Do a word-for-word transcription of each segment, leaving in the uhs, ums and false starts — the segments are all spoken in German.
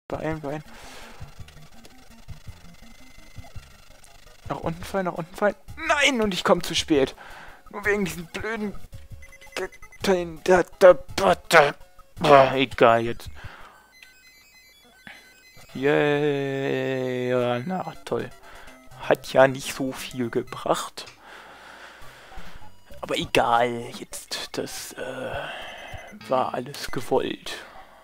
Beeilen, beeilen. Nach unten fallen, nach unten fallen. Nein! Und ich komme zu spät. Nur wegen diesen blöden... Da, da, da, da. Boah, egal jetzt. Yeah, na toll. Hat ja nicht so viel gebracht. Aber egal, jetzt, das äh, war alles gewollt.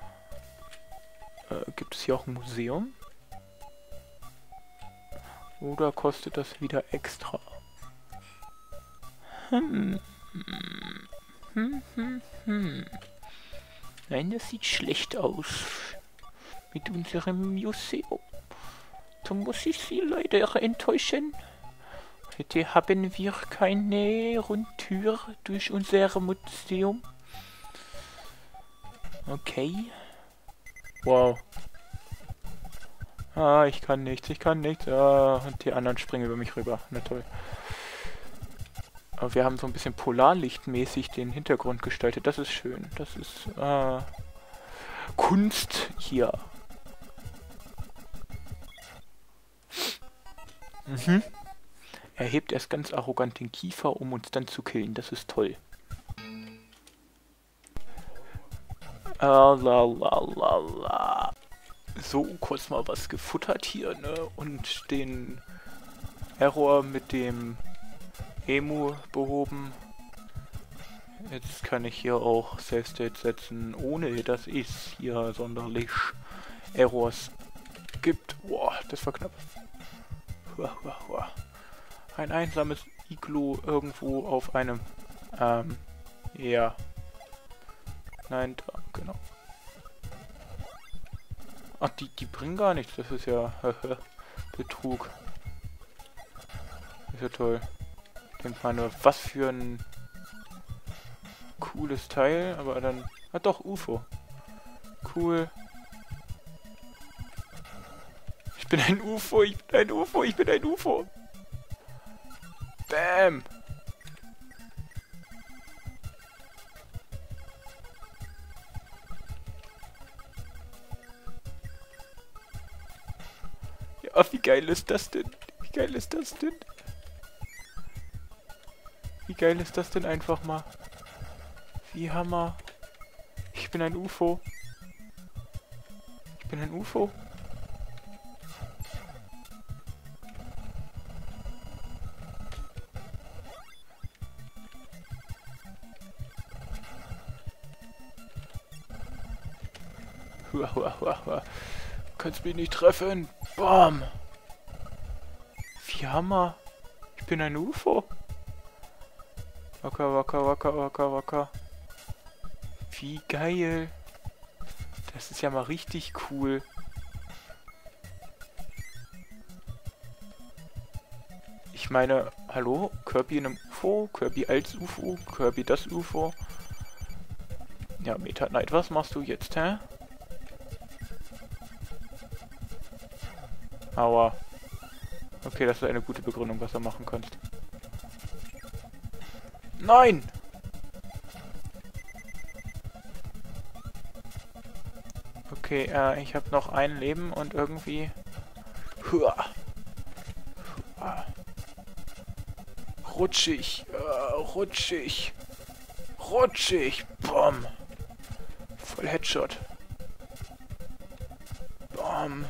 Äh, gibt es hier auch ein Museum? Oder kostet das wieder extra? Hm. Hm, hm, hm. Nein, das sieht schlecht aus. Mit unserem Museum. Da muss ich Sie leider enttäuschen. Heute haben wir keine Rundtür durch unser Museum. Okay. Wow. Ah, ich kann nichts, ich kann nichts. Ah, und die anderen springen über mich rüber. Na toll. Aber wir haben so ein bisschen polarlichtmäßig den Hintergrund gestaltet. Das ist schön. Das ist äh, Kunst hier. Mhm. Er hebt erst ganz arrogant den Kiefer, um uns dann zu killen. Das ist toll. Ah, la, la, la, la. So, kurz mal was gefuttert hier, ne? Und den Error mit dem Emu behoben. Jetzt kann ich hier auch Save State setzen, ohne dass es hier sonderlich Errors gibt. Boah, das war knapp. Hua, hua, hua. Ein einsames Iglo irgendwo auf einem, ähm, ja. Nein, da, genau. Ach, die, die bringen gar nichts, das ist ja Betrug. Ist ja toll. Ich denke mal nur, was für ein cooles Teil, aber dann... Ah doch, U F O. Cool. Ich bin ein U F O, ich bin ein U F O, ich bin ein U F O. Bam! Ja, wie geil ist das denn? Wie geil ist das denn? Wie geil ist das denn einfach mal? Wie Hammer. Ich bin ein U F O. Ich bin ein U F O. Hua, hua, hua, hua. Kannst mich nicht treffen. Bam. Wie Hammer. Ich bin ein U F O. Wacker, wacker, wacker, wacker, wacker. Wie geil. Das ist ja mal richtig cool. Ich meine, hallo? Kirby in einem U F O? Kirby als U F O? Kirby das U F O? Ja, Meta Knight, was machst du jetzt, hä? Aua. Okay, das ist eine gute Begründung, was du machen kannst. Nein! Okay, äh, ich habe noch ein Leben und irgendwie... Hua. Hua. Rutschig, äh, rutschig, rutschig, bom. Voll Headshot. Bom.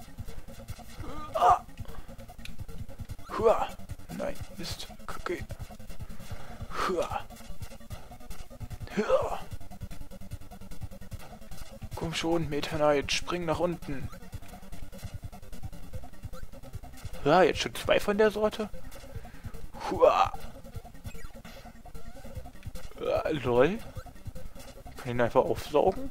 Ah. Hua. Nein, Mist. Okay. Hua. Hua. Komm schon, Meta Knight, spring nach unten. Ja, jetzt schon zwei von der Sorte. Hua. Äh, lol. Kann ihn einfach aufsaugen?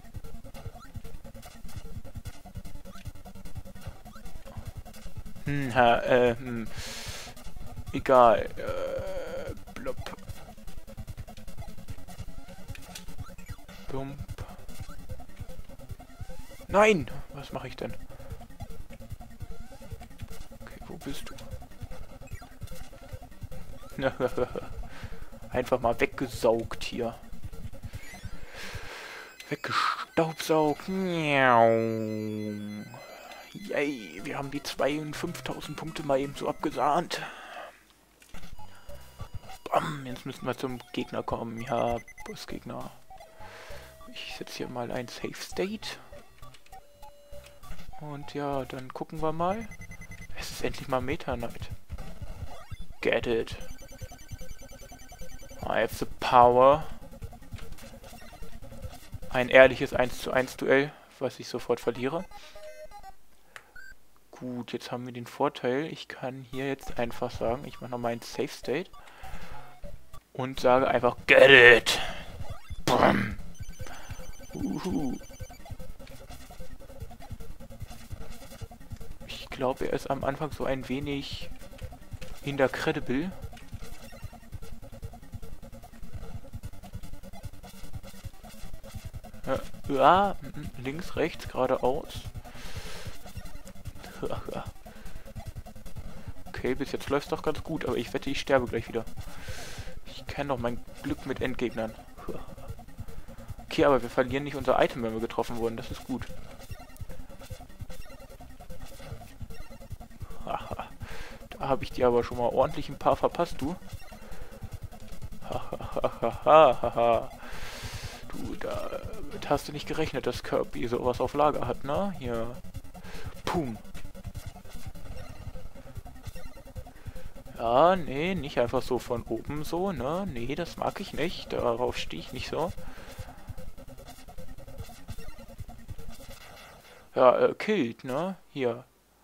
Hm, ha, äh, hm. Egal. Äh, blop. Bump. Nein! Was mache ich denn? Okay, wo bist du? Einfach mal weggesaugt hier. Weggestaubsaugt. Miau. Yay, wir haben die zwei und fünftausend Punkte mal eben so abgesahnt. Bam, jetzt müssen wir zum Gegner kommen. Ja, Bossgegner. Ich setze hier mal ein Safe State. Und ja, dann gucken wir mal. Es ist endlich mal Meta Knight. Get it. I have the power. Ein ehrliches eins zu eins Duell, was ich sofort verliere. Gut, jetzt haben wir den Vorteil, ich kann hier jetzt einfach sagen, ich mache nochmal ein Safe State und sage einfach Get it! Bam. Uhu. Ich glaube, er ist am Anfang so ein wenig incredible. Ja, ja, links, rechts, geradeaus. Okay, bis jetzt läuft es doch ganz gut, aber ich wette, ich sterbe gleich wieder. Ich kenne doch mein Glück mit Endgegnern. Okay, aber wir verlieren nicht unser Item, wenn wir getroffen wurden. Das ist gut. Da habe ich dir aber schon mal ordentlich ein paar verpasst, du. Du, damit hast du nicht gerechnet, dass Kirby sowas auf Lager hat, ne? Hier. Pum. Ja, nee, nicht einfach so von oben so, ne? Nee, das mag ich nicht. Darauf stehe ich nicht so. Ja, äh, killt, ne? Hier.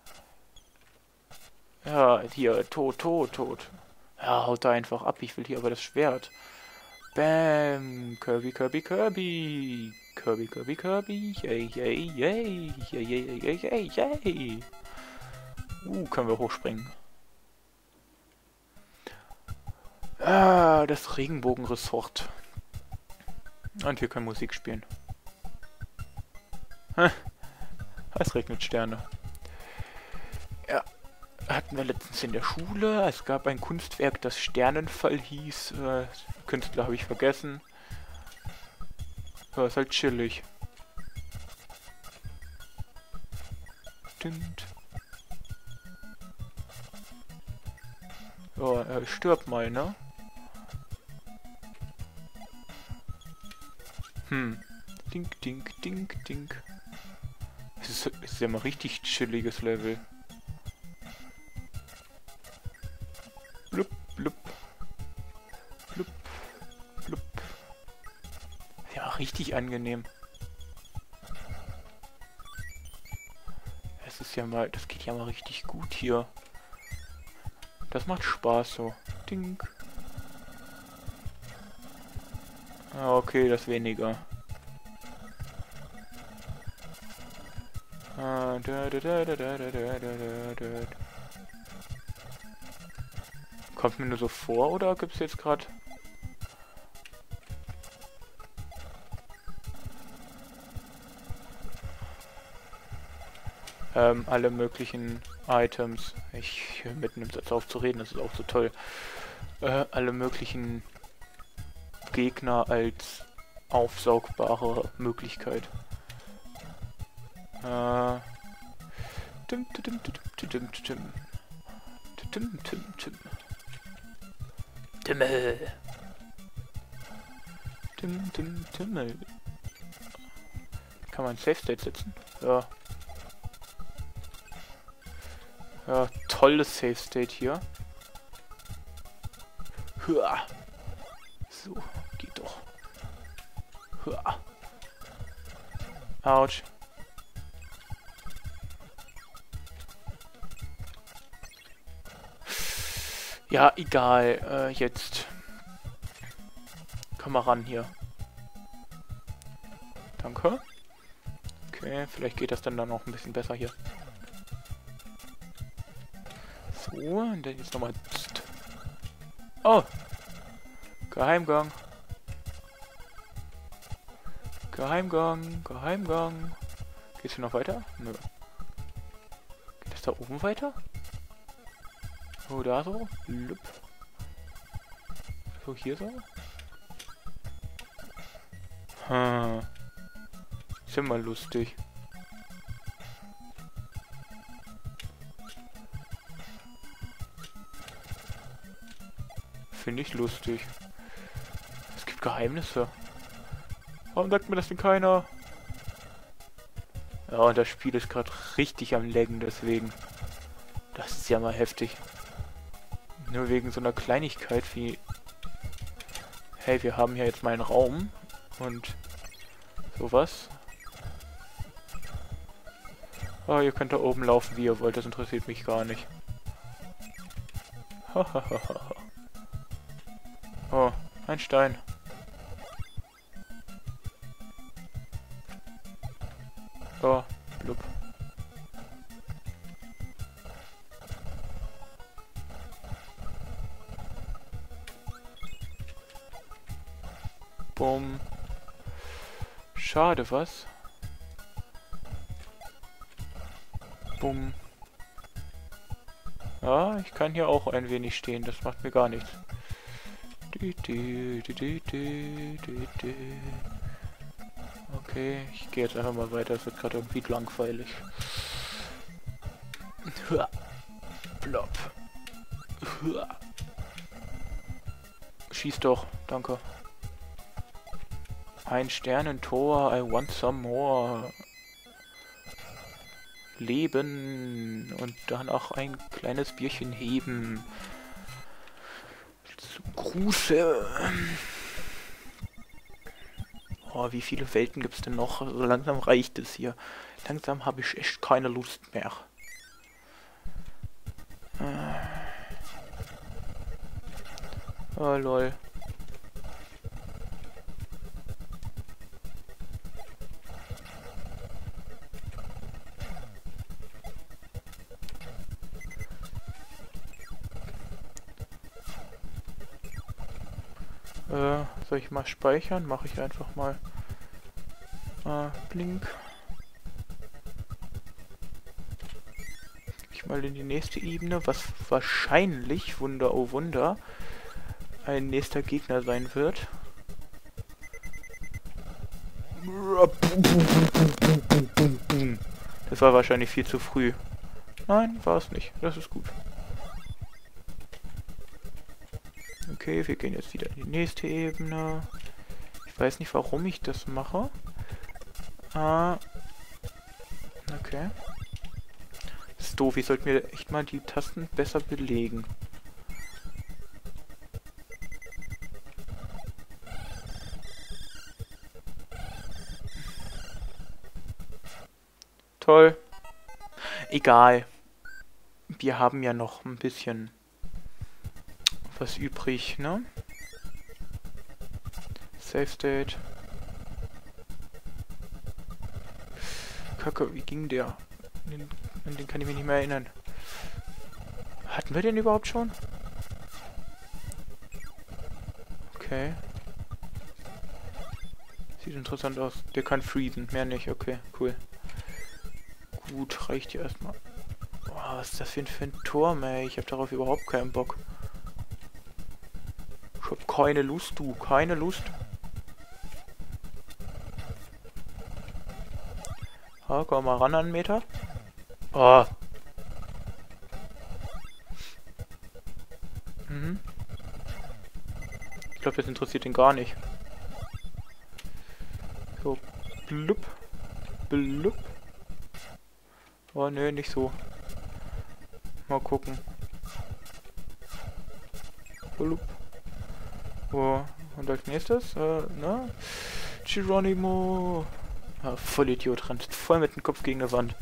Ja, hier, tot, tot, tot. Ja, haut da einfach ab. Ich will hier aber das Schwert. Bam! Kirby, Kirby, Kirby! Kirby, Kirby, Kirby! Yay, yay, yay! Yay, yay, yay, yay, yay! Uh, können wir hochspringen. Ah, das Regenbogenressort. Und wir können Musik spielen. Es regnet Sterne. Ja, hatten wir letztens in der Schule. Es gab ein Kunstwerk, das Sternenfall hieß. Äh, Künstler habe ich vergessen. Ja, ist halt chillig. Dint. Ja, äh, stirb mal, ne? Hm. Dink, dink, dink, dink. Es ist, es ist ja mal richtig chilliges Level. Blub, blub. Blub, blub. Ja, richtig angenehm. Es ist ja mal, das geht ja mal richtig gut hier. Das macht Spaß so. Dink. Ah, okay, das weniger. Ah, da, da, da, da, da, da, da, da, da. Kommt mir nur so vor, oder gibt's jetzt gerade? Ähm, alle möglichen Items. Ich höre mitten im Satz auf zu reden, das ist auch so toll. Äh, alle möglichen Gegner als aufsaugbare Möglichkeit. Äh. Dim, dim, dim, dim, dim, dim. Dim, dim, dim. Dimmel. Dim, dim, Dimmel. Kann man Safe State setzen? Ja. Ja, tolles Safe State hier. Hua. So, geht doch. Hua. Autsch. Ja, egal. Äh, jetzt. Komm mal ran hier. Danke. Okay, vielleicht geht das dann dann noch ein bisschen besser hier. So, und dann jetzt nochmal. Oh! Geheimgang. Geheimgang, Geheimgang. Geht's hier noch weiter? Nö. Geht es da oben weiter? Oh, da so? Lüpp. So, hier so? Hm. Ist ja mal lustig. Finde ich lustig. Es gibt Geheimnisse. Warum sagt mir das denn keiner? Ja, und das Spiel ist gerade richtig am Laggen, deswegen. Das ist ja mal heftig. Nur wegen so einer Kleinigkeit wie... Hey, wir haben hier jetzt mal einen Raum und sowas. Oh, ihr könnt da oben laufen, wie ihr wollt, das interessiert mich gar nicht. Oh, ein Stein. Oh, blub. Bumm. Schade, was? Bumm. Ja, ich kann hier auch ein wenig stehen, das macht mir gar nichts. Okay, ich gehe jetzt einfach mal weiter, es wird gerade irgendwie langweilig. Plop. Schieß doch, danke. Ein Sternentor, I want some more. Leben und dann auch ein kleines Bierchen heben. Zum Gruße. Oh, wie viele Welten gibt es denn noch? So langsam reicht es hier. Langsam habe ich echt keine Lust mehr. Oh, lol. Äh, soll ich mal speichern? Mache ich einfach mal. Äh, blink. Ich mal in die nächste Ebene, was wahrscheinlich, Wunder oh Wunder, ein nächster Gegner sein wird. Das war wahrscheinlich viel zu früh. Nein, war es nicht. Das ist gut. Okay, wir gehen jetzt wieder in die nächste Ebene. Ich weiß nicht, warum ich das mache. Ah. Okay. Das ist doof, ich sollte mir echt mal die Tasten besser belegen. Toll. Egal. Wir haben ja noch ein bisschen was übrig, ne? Save State. Kacke, wie ging der? Den, an den kann ich mich nicht mehr erinnern. Hatten wir den überhaupt schon? Okay. Sieht interessant aus. Der kann freezen, mehr nicht. Okay, cool. Gut, reicht hier erstmal. Boah, was ist das für ein, für ein Turm, ey? Ich hab darauf überhaupt keinen Bock. Ich hab keine Lust, du. Keine Lust. Ah, komm mal ran an einen Meter. Oh. Mhm. Ich glaube, das interessiert ihn gar nicht. So, blub. Blub. Oh, nö, nicht so. Mal gucken. Blub. Oh, und als nächstes, äh, ne? Geronimo. Ah, voll Idiot, rennt voll mit dem Kopf gegen die Wand.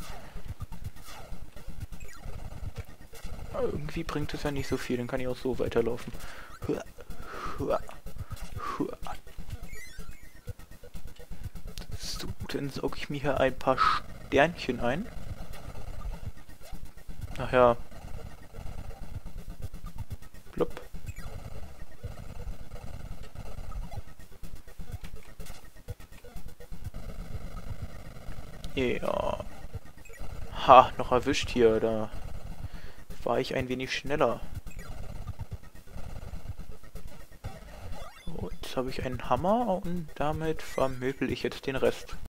Aber irgendwie bringt es ja nicht so viel, dann kann ich auch so weiterlaufen. So, dann sauge ich mir hier ein paar Sternchen ein. Ach ja. Blub. Ja. Ha, noch erwischt hier, da war ich ein wenig schneller. So, jetzt habe ich einen Hammer und damit vermöbel ich jetzt den Rest.